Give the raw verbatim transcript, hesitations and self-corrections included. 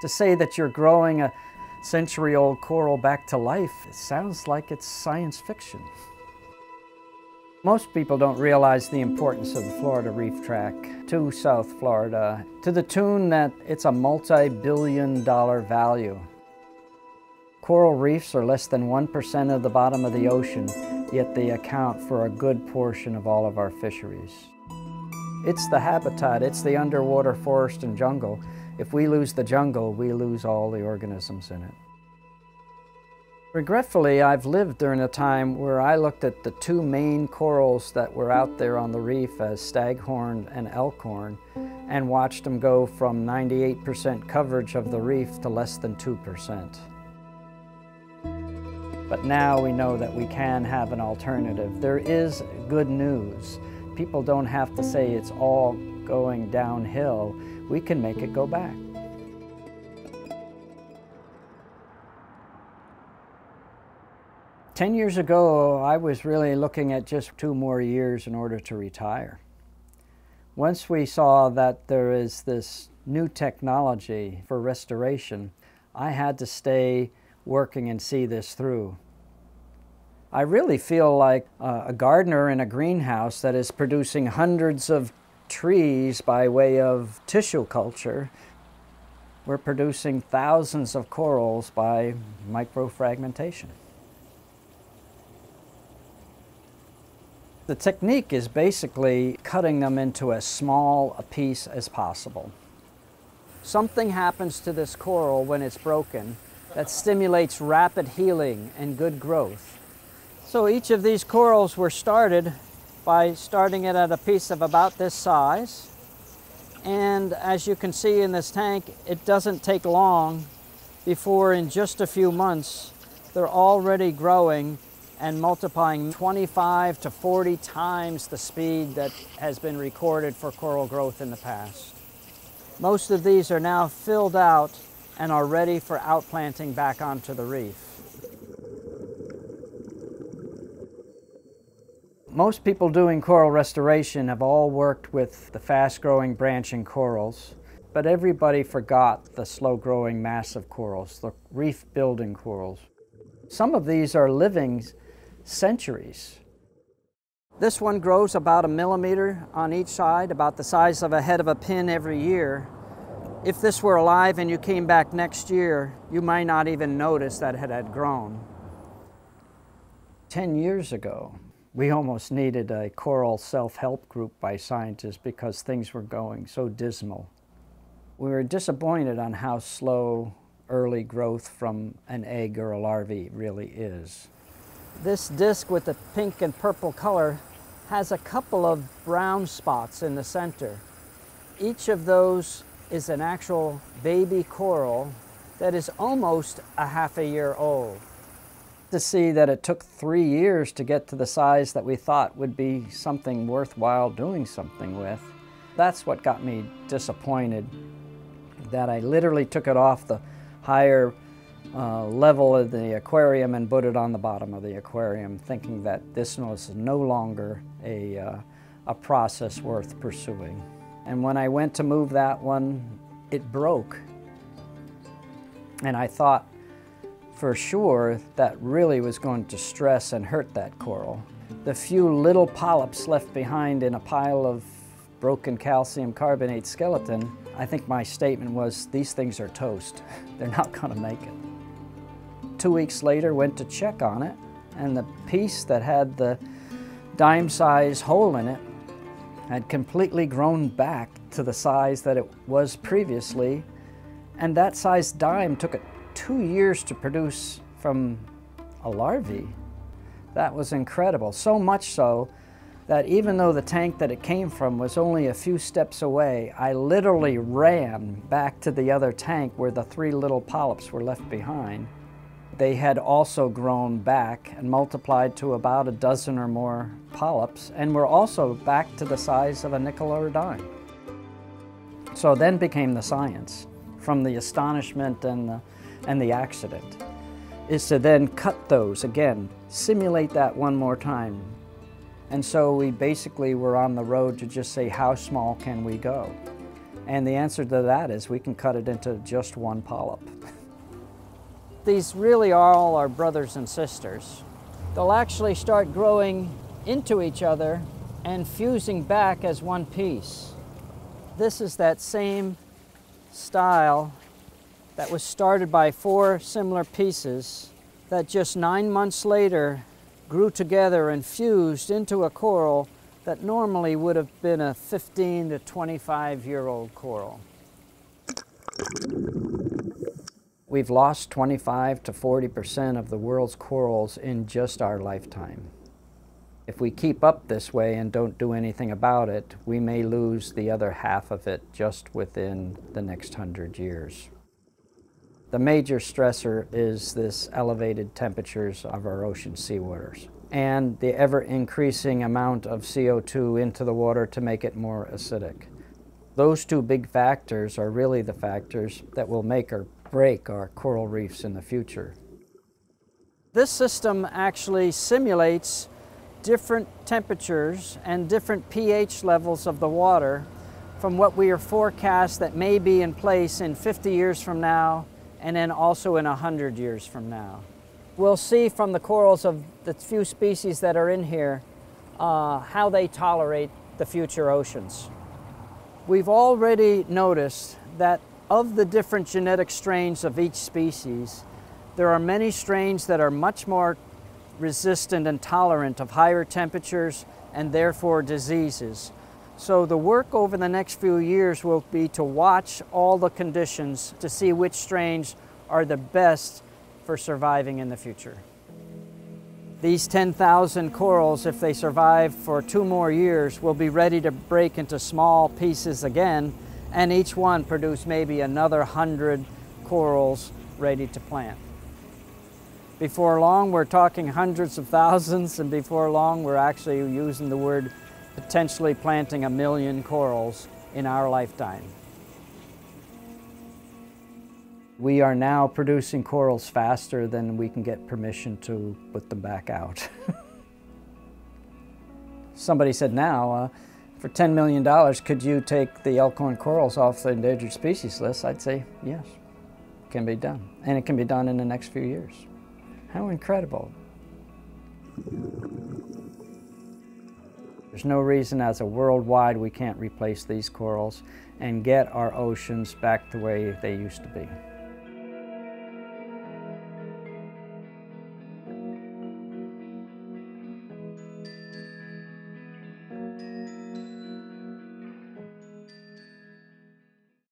To say that you're growing a century-old coral back to life, it sounds like it's science fiction. Most people don't realize the importance of the Florida Reef Track to South Florida, to the tune that it's a multi-billion dollar value. Coral reefs are less than one percent of the bottom of the ocean, yet they account for a good portion of all of our fisheries. It's the habitat, it's the underwater forest and jungle. If we lose the jungle, we lose all the organisms in it. Regretfully, I've lived during a time where I looked at the two main corals that were out there on the reef as staghorn and elkhorn and watched them go from ninety-eight percent coverage of the reef to less than two percent. But now we know that we can have an alternative. There is good news. People don't have to say it's all going downhill. We can make it go back. Ten years ago, I was really looking at just two more years in order to retire. Once we saw that there is this new technology for restoration, I had to stay working and see this through. I really feel like uh, a gardener in a greenhouse that is producing hundreds of trees by way of tissue culture. We're producing thousands of corals by microfragmentation. The technique is basically cutting them into as small a piece as possible. Something happens to this coral when it's broken that stimulates rapid healing and good growth. So each of these corals were started by starting it at a piece of about this size. And as you can see in this tank, it doesn't take long before in just a few months, they're already growing and multiplying twenty-five to forty times the speed that has been recorded for coral growth in the past. Most of these are now filled out and are ready for outplanting back onto the reef. Most people doing coral restoration have all worked with the fast-growing branching corals, but everybody forgot the slow-growing massive corals, the reef-building corals. Some of these are living centuries. This one grows about a millimeter on each side, about the size of a head of a pin every year. If this were alive and you came back next year, you might not even notice that it had grown. Ten years ago, we almost needed a coral self-help group by scientists because things were going so dismal. We were disappointed on how slow early growth from an egg or a larvae really is. This disc with the pink and purple color has a couple of brown spots in the center. Each of those is an actual baby coral that is almost a half a year old. To see that it took three years to get to the size that we thought would be something worthwhile doing something with, that's what got me disappointed, that I literally took it off the higher uh, level of the aquarium and put it on the bottom of the aquarium, thinking that this was no longer a, uh, a process worth pursuing. And when I went to move that one, it broke. And I thought for sure that really was going to stress and hurt that coral. The few little polyps left behind in a pile of broken calcium carbonate skeleton, I think my statement was, these things are toast. They're not going to make it. Two weeks later, went to check on it, and the piece that had the dime-size hole in it had completely grown back to the size that it was previously, and that size dime took it two years to produce from a larvae. That was incredible, so much so that even though the tank that it came from was only a few steps away, I literally ran back to the other tank where the three little polyps were left behind. They had also grown back and multiplied to about a dozen or more polyps, and were also back to the size of a nickel or a dime. So then became the science, from the astonishment and the, and the accident, is to then cut those again, simulate that one more time. And so we basically were on the road to just say, how small can we go? And the answer to that is we can cut it into just one polyp. These really are all our brothers and sisters. They'll actually start growing into each other and fusing back as one piece. This is that same style that was started by four similar pieces that just nine months later grew together and fused into a coral that normally would have been a fifteen to twenty-five year old coral. We've lost twenty-five to forty percent of the world's corals in just our lifetime. If we keep up this way and don't do anything about it, we may lose the other half of it just within the next hundred years. The major stressor is this elevated temperatures of our ocean seawaters and the ever-increasing amount of C O two into the water to make it more acidic. Those two big factors are really the factors that will make or break our coral reefs in the future. This system actually simulates different temperatures and different pH levels of the water from what we are forecast that may be in place in fifty years from now and then also in one hundred years from now. We'll see from the corals of the few species that are in here uh, how they tolerate the future oceans. We've already noticed that of the different genetic strains of each species, there are many strains that are much more resistant and tolerant of higher temperatures and therefore diseases. So the work over the next few years will be to watch all the conditions to see which strains are the best for surviving in the future. These ten thousand corals, if they survive for two more years, will be ready to break into small pieces again, and each one produce maybe another hundred corals ready to plant. Before long, we're talking hundreds of thousands, and before long, we're actually using the word potentially planting a million corals in our lifetime. We are now producing corals faster than we can get permission to put them back out. Somebody said, now, uh, for ten million dollars, could you take the Elkhorn corals off the endangered species list? I'd say, yes, it can be done. And it can be done in the next few years. How incredible. There's no reason as a worldwide we can't replace these corals and get our oceans back the way they used to be.